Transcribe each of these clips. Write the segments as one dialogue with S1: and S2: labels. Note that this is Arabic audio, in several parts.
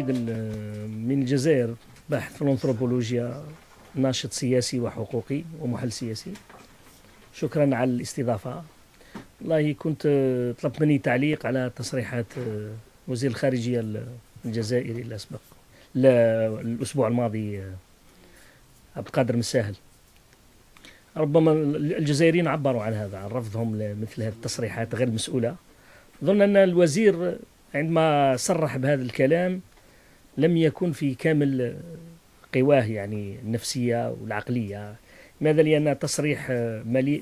S1: وليد من الجزائر، باحث في الأنثروبولوجيا، ناشط سياسي وحقوقي ومحلل سياسي. شكرا على الاستضافة. والله كنت طلبت مني تعليق على تصريحات وزير الخارجية الجزائري الأسبق الأسبوع الماضي عبد القادر مساهل. ربما الجزائريين عبروا عن هذا، عن رفضهم لمثل هذه التصريحات غير مسؤولة. أظن أن الوزير عندما صرح بهذا الكلام لم يكن في كامل قواه، يعني النفسية والعقلية. لماذا؟ لأن تصريح مليء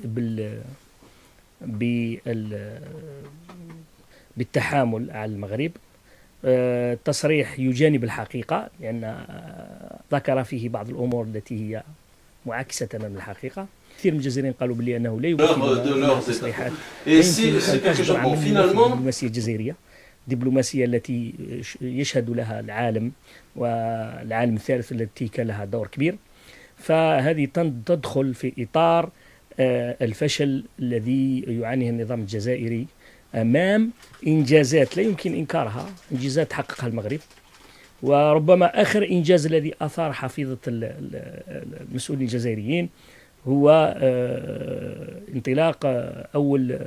S1: بالتحامل على المغرب، تصريح يجانب الحقيقة، لأن ذكر فيه بعض الأمور التي هي معاكسة تماما للحقيقة. كثير من الجزائريين قالوا بلي أنه لا يمكن تصريحات الدبلوماسية الجزائرية، الدبلوماسية التي يشهد لها العالم والعالم الثالث التي كان لها دور كبير. فهذه تدخل في إطار الفشل الذي يعانيه النظام الجزائري أمام إنجازات لا يمكن إنكارها، إنجازات حققها المغرب. وربما آخر إنجاز الذي أثار حفيظة المسؤولين الجزائريين هو انطلاق أول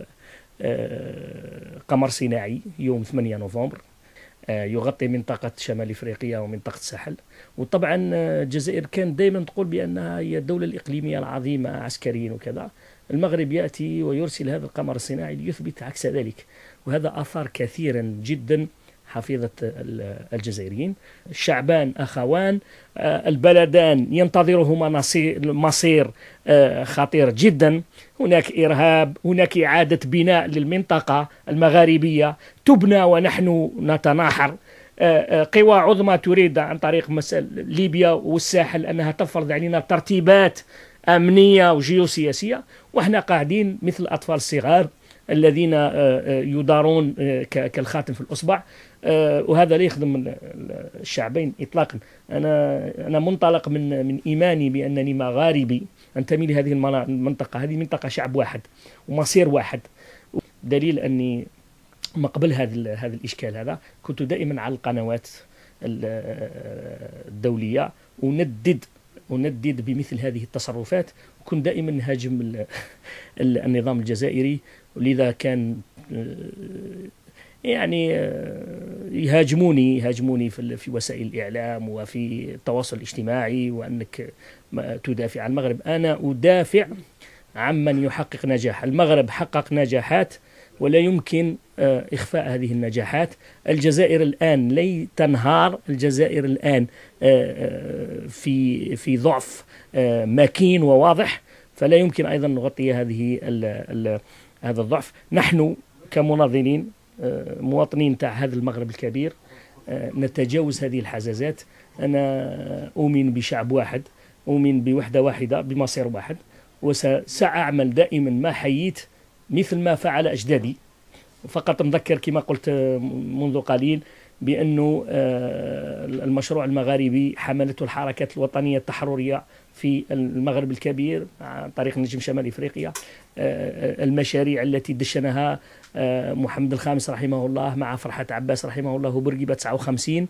S1: قمر صناعي يوم 8 نوفمبر يغطي منطقة شمال إفريقيا ومنطقة الساحل. وطبعا الجزائر كان دائما تقول بأنها هي الدولة الإقليمية العظيمة عسكريا وكذا. المغرب يأتي ويرسل هذا القمر الصناعي ليثبت عكس ذلك، وهذا أثار كثيرا جدا حفيظة الجزائريين. الشعبان أخوان، البلدان ينتظرهما مصير خطير جدا. هناك إرهاب، هناك إعادة بناء للمنطقة المغاربية تبنى ونحن نتناحر. قوى عظمى تريد عن طريق ليبيا والساحل أنها تفرض علينا ترتيبات أمنية وجيوسياسية، وإحنا قاعدين مثل الأطفال الصغار الذين يدارون كالخاتم في الأصبع. وهذا لا يخدم الشعبين إطلاقا. أنا منطلق من إيماني بأنني مغاربي، أنتمي لهذه المنطقة. هذه منطقة شعب واحد ومصير واحد. دليل أني ما قبل هذا الإشكال هذا كنت دائما على القنوات الدولية وندد بمثل هذه التصرفات، وكنت دائما نهاجم النظام الجزائري. ولذا كان يعني يهاجموني في وسائل الإعلام وفي التواصل الاجتماعي، وأنك تدافع عن المغرب. أنا أدافع عمن يحقق نجاح. المغرب حقق نجاحات ولا يمكن إخفاء هذه النجاحات. الجزائر الآن لا تنهار، الجزائر الآن في ضعف مكين وواضح، فلا يمكن أيضا نغطي هذا الضعف. نحن كمناضلين مواطنين تاع هذا المغرب الكبير نتجاوز هذه الحزازات. أنا أؤمن بشعب واحد، أؤمن بوحدة واحدة، بمصير واحد، وسأعمل دائما ما حييت مثل ما فعل أجدادي. فقط نذكر كما قلت منذ قليل بأنه المشروع المغاربي حملته الحركات الوطنية التحررية في المغرب الكبير عن طريق نجم شمال إفريقيا. المشاريع التي دشنها محمد الخامس رحمه الله مع فرحات عباس رحمه الله وبورقيبة 59.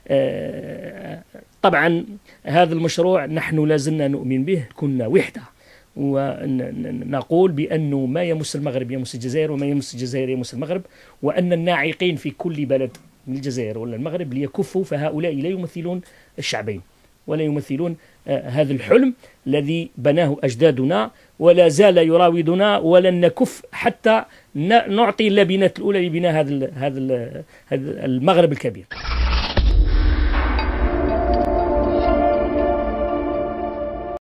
S1: طبعا هذا المشروع نحن لازلنا نؤمن به، كنا وحدة، ونقول بأنه ما يمس المغرب يمس الجزائر، وما يمس الجزائر يمس المغرب، وأن الناعقين في كل بلد من الجزائر ولا المغرب ليكفوا، فهؤلاء لا يمثلون الشعبين ولا يمثلون هذا الحلم الذي بناه أجدادنا ولا زال يراودنا، ولن نكف حتى نعطي اللبنة الأولى لبناء هذا المغرب الكبير.